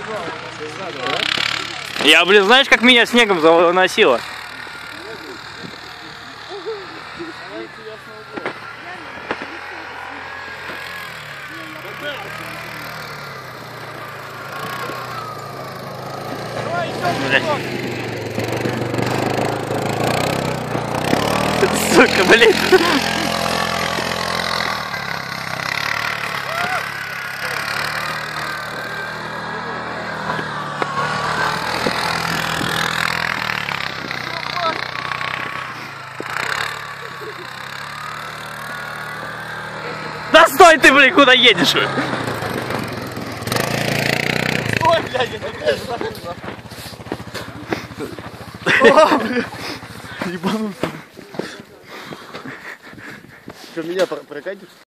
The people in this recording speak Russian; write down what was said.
Я, блин, знаешь, как меня снегом заносило? Сука, блин. Да стой ты, блин, куда едешь? Стой, блядь, я не ебануться. Что, меня прокатишь?